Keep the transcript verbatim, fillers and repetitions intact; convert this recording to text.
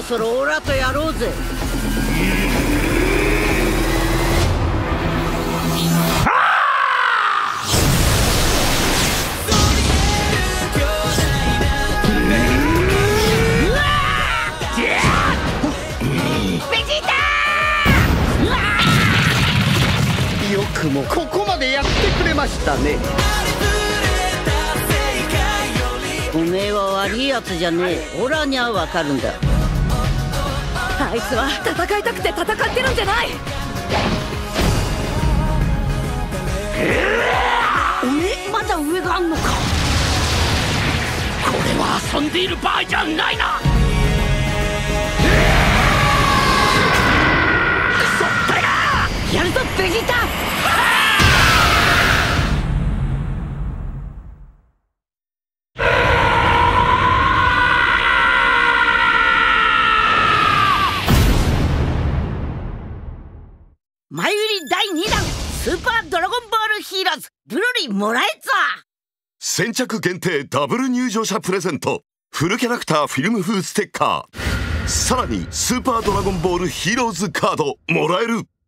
ろそろオラとやろうぜ。よくもここまでやってくれましたね。おめえは悪いやつじゃねえ。オラにはわかるんだ。 あいつは戦いたくて戦ってるんじゃない。 おめえまだ上があんのか。 これは遊んでいる場合じゃないな。そっれがやるぞベジータ。前売りだいにだんスーパードラゴンボールヒーローズブロリーもらえっぞ。 先着限定ダブル入場者プレゼント、フルキャラクターフィルム風ステッカー、さらにスーパードラゴンボールヒーローズカードもらえる。